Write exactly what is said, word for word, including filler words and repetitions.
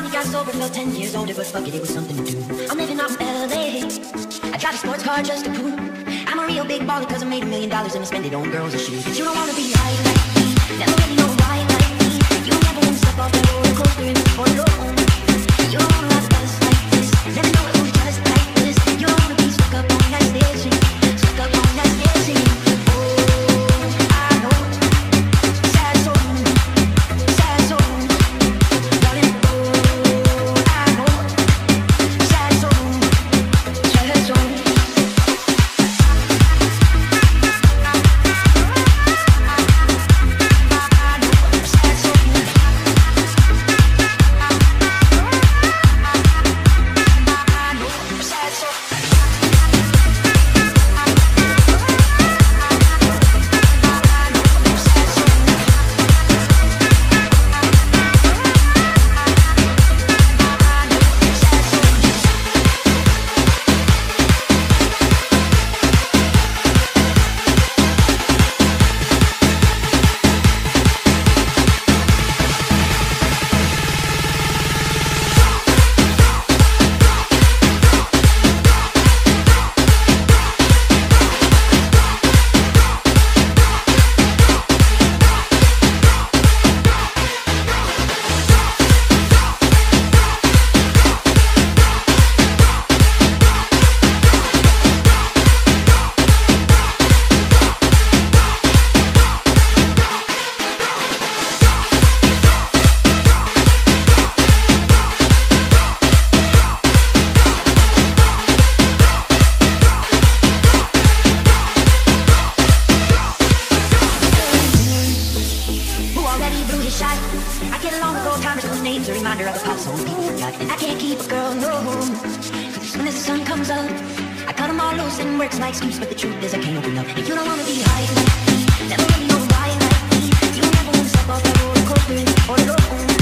finally got sober, felt ten years older, but fuck it, it was something to do. I'm living out in L A. I drive a sports car just to prove I'm a real big baller, cause I made a million dollars and I spend it on girls and shoes. But you don't wanna be high like me, never really know why like me. You never wanna step off that roller coaster and be all alone. You don't wanna ride the bus like this, never know it was just like this. You don't wanna be stuck up on that station, stuck up on that station. Oh, I know, sad soul, sad soul, darling. Oh, I know, sad soul, sad soul. I get along with old timers whose names a reminder of the pop song people forgot. And I can't keep a girl, no, cause as soon as the sun comes up, I cut them all loose and work's my excuse. But the truth is I can't open up. If you don't wanna be high like me, never really know why like me. You never wanna step off that roller coaster and be all alone.